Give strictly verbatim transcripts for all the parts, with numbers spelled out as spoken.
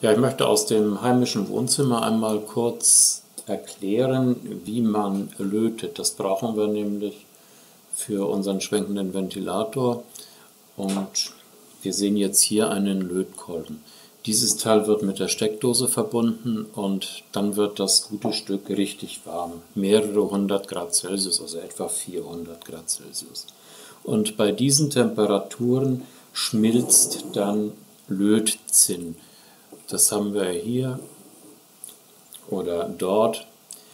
Ja, ich möchte aus dem heimischen Wohnzimmer einmal kurz erklären, wie man lötet. Das brauchen wir nämlich für unseren schwenkenden Ventilator. Und wir sehen jetzt hier einen Lötkolben. Dieses Teil wird mit der Steckdose verbunden und dann wird das gute Stück richtig warm. Mehrere hundert Grad Celsius, also etwa vierhundert Grad Celsius. Und bei diesen Temperaturen schmilzt dann Lötzinn. Das haben wir hier oder dort.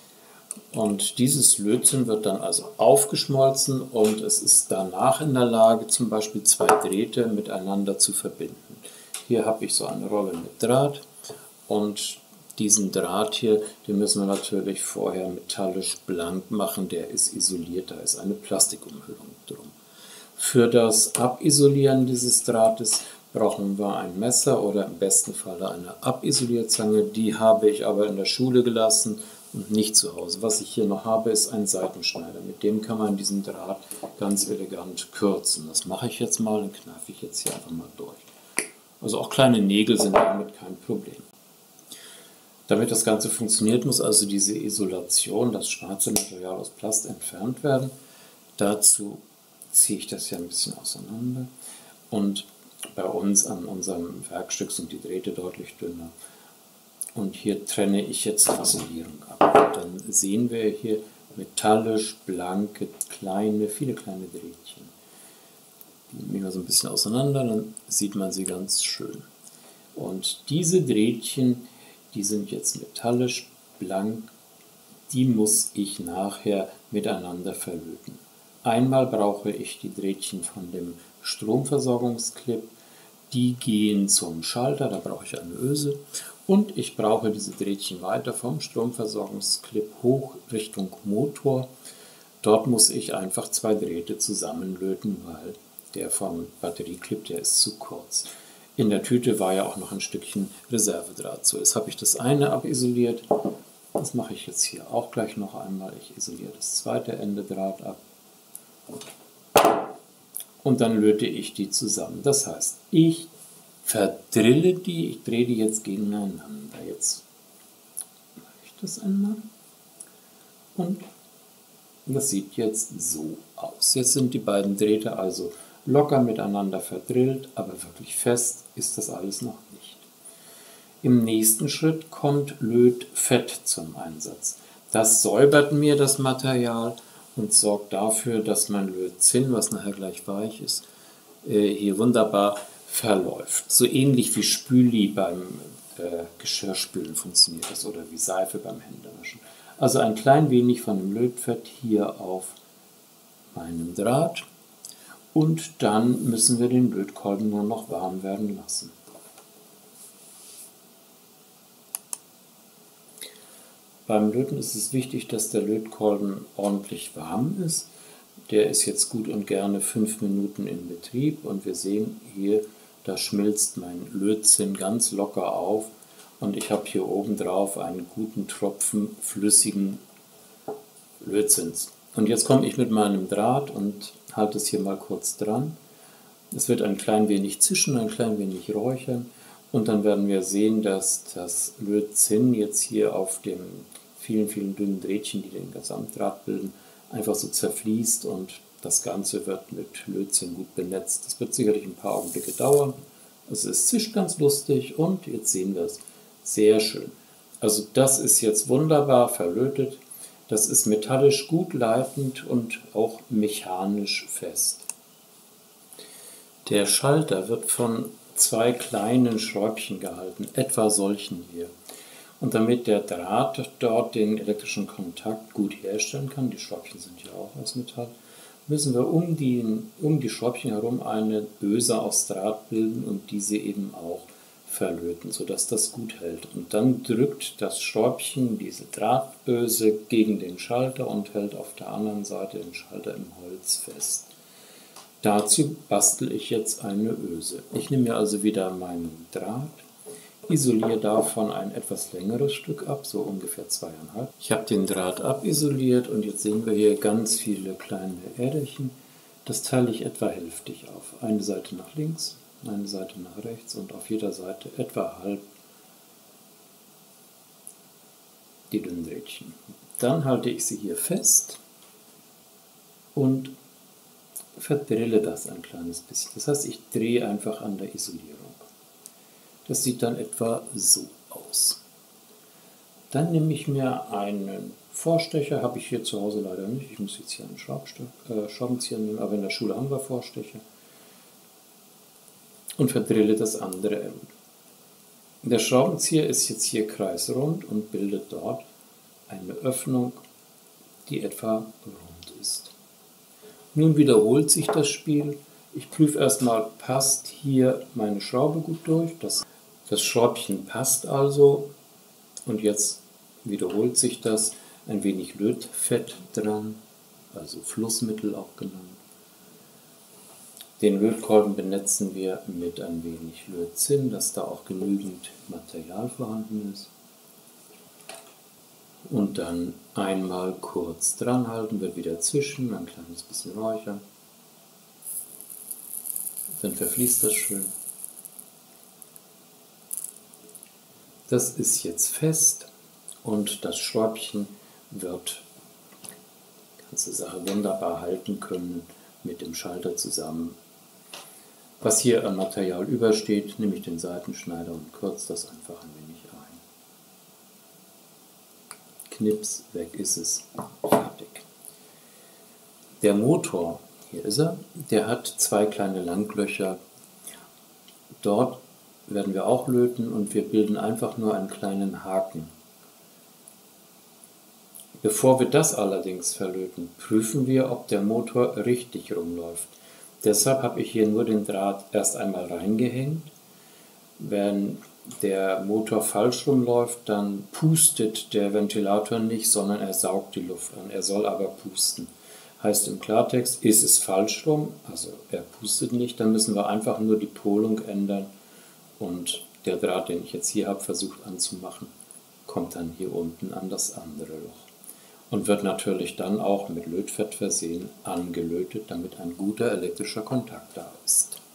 Und dieses Lötzinn wird dann also aufgeschmolzen und es ist danach in der Lage, zum Beispiel zwei Drähte miteinander zu verbinden. Hier habe ich so eine Rolle mit Draht und diesen Draht hier, den müssen wir natürlich vorher metallisch blank machen, der ist isoliert, da ist eine Plastikumhüllung drum. Für das Abisolieren dieses Drahtes brauchen wir ein Messer oder im besten Fall eine Abisolierzange. Die habe ich aber in der Schule gelassen und nicht zu Hause. Was ich hier noch habe, ist ein Seitenschneider. Mit dem kann man diesen Draht ganz elegant kürzen. Das mache ich jetzt mal und kneife ich jetzt hier einfach mal durch. Also auch kleine Nägel sind damit kein Problem. Damit das Ganze funktioniert, muss also diese Isolation, das schwarze Material aus Plast, entfernt werden. Dazu ziehe ich das ja ein bisschen auseinander und bei uns an unserem Werkstück sind die Drähte deutlich dünner. Und hier trenne ich jetzt die Isolierung ab. Und dann sehen wir hier metallisch blanke, kleine, viele kleine Drähtchen. Die nehmen wir so ein bisschen auseinander, dann sieht man sie ganz schön. Und diese Drähtchen, die sind jetzt metallisch blank, die muss ich nachher miteinander verlöten. Einmal brauche ich die Drähtchen von dem Stromversorgungsclip, die gehen zum Schalter, da brauche ich eine Öse. Und ich brauche diese Drähtchen weiter vom Stromversorgungsclip hoch Richtung Motor. Dort muss ich einfach zwei Drähte zusammenlöten, weil der vom Batterieclip, der ist zu kurz. In der Tüte war ja auch noch ein Stückchen Reservedraht. So, jetzt habe ich das eine abisoliert. Das mache ich jetzt hier auch gleich noch einmal. Ich isoliere das zweite Ende Draht ab. Und dann löte ich die zusammen. Das heißt, ich verdrille die, ich drehe die jetzt gegeneinander. Jetzt mache ich das einmal. Und das sieht jetzt so aus. Jetzt sind die beiden Drähte also locker miteinander verdrillt, aber wirklich fest ist das alles noch nicht. Im nächsten Schritt kommt Lötfett zum Einsatz. Das säubert mir das Material und sorgt dafür, dass mein Lötzinn, was nachher gleich weich ist, hier wunderbar verläuft. So ähnlich wie Spüli beim äh, Geschirrspülen funktioniert das oder wie Seife beim Händewaschen. Also ein klein wenig von dem Lötfett hier auf meinem Draht und dann müssen wir den Lötkolben nur noch warm werden lassen. Beim Löten ist es wichtig, dass der Lötkolben ordentlich warm ist. Der ist jetzt gut und gerne fünf Minuten in Betrieb und wir sehen hier, da schmilzt mein Lötzinn ganz locker auf und ich habe hier oben drauf einen guten Tropfen flüssigen Lötzins. Und jetzt komme ich mit meinem Draht und halte es hier mal kurz dran. Es wird ein klein wenig zischen, ein klein wenig räuchern und dann werden wir sehen, dass das Lötzinn jetzt hier auf den vielen, vielen dünnen Drähtchen, die den Gesamtdraht bilden, einfach so zerfließt und das Ganze wird mit Lötzinn gut benetzt. Das wird sicherlich ein paar Augenblicke dauern. Also es zischt ganz lustig und jetzt sehen wir es. Sehr schön. Also das ist jetzt wunderbar verlötet. Das ist metallisch gut leitend und auch mechanisch fest. Der Schalter wird von zwei kleinen Schräubchen gehalten, etwa solchen hier. Und damit der Draht dort den elektrischen Kontakt gut herstellen kann, die Schräubchen sind ja auch aus Metall, müssen wir um die, um die Schräubchen herum eine Öse aus Draht bilden und diese eben auch verlöten, sodass das gut hält. Und dann drückt das Schräubchen diese Drahtöse gegen den Schalter und hält auf der anderen Seite den Schalter im Holz fest. Dazu bastel ich jetzt eine Öse. Ich nehme mir also wieder meinen Draht, isoliere davon ein etwas längeres Stück ab, so ungefähr zweieinhalb. Ich habe den Draht abisoliert und jetzt sehen wir hier ganz viele kleine Äderchen. Das teile ich etwa hälftig auf. Eine Seite nach links, eine Seite nach rechts und auf jeder Seite etwa halb die dünnen Rädchen. Dann halte ich sie hier fest und verdrille das ein kleines bisschen. Das heißt, ich drehe einfach an der Isolierung. Das sieht dann etwa so aus. Dann nehme ich mir einen Vorstecher, habe ich hier zu Hause leider nicht. Ich muss jetzt hier einen Schraubstock, äh, Schraubenzieher nehmen, aber in der Schule haben wir Vorstecher. Und verdrille das andere Ende. Der Schraubenzieher ist jetzt hier kreisrund und bildet dort eine Öffnung, die etwa rund ist. Nun wiederholt sich das Spiel. Ich prüfe erstmal, passt hier meine Schraube gut durch. Das, das Schräubchen passt also. Und jetzt wiederholt sich das. Ein wenig Lötfett dran, also Flussmittel auch genannt. Den Lötkolben benetzen wir mit ein wenig Lötzinn, dass da auch genügend Material vorhanden ist. Und dann einmal kurz dran halten, wird wieder zischen, ein kleines bisschen räuchern. Dann verfließt das schön. Das ist jetzt fest und das Schräubchen wird die ganze Sache wunderbar halten können mit dem Schalter zusammen. Was hier an Material übersteht, nehme ich den Seitenschneider und kürze das einfach ein wenig ein. Knips, weg ist es, fertig. Der Motor, hier ist er, der hat zwei kleine Langlöcher. Dort werden wir auch löten und wir bilden einfach nur einen kleinen Haken. Bevor wir das allerdings verlöten, prüfen wir, ob der Motor richtig rumläuft. Deshalb habe ich hier nur den Draht erst einmal reingehängt. Wenn der Motor falsch rumläuft, dann pustet der Ventilator nicht, sondern er saugt die Luft an. Er soll aber pusten. Heißt im Klartext, ist es falsch rum, also er pustet nicht, dann müssen wir einfach nur die Polung ändern und der Draht, den ich jetzt hier habe, versucht anzumachen, kommt dann hier unten an das andere Loch. Und wird natürlich dann auch mit Lötfett versehen angelötet, damit ein guter elektrischer Kontakt da ist.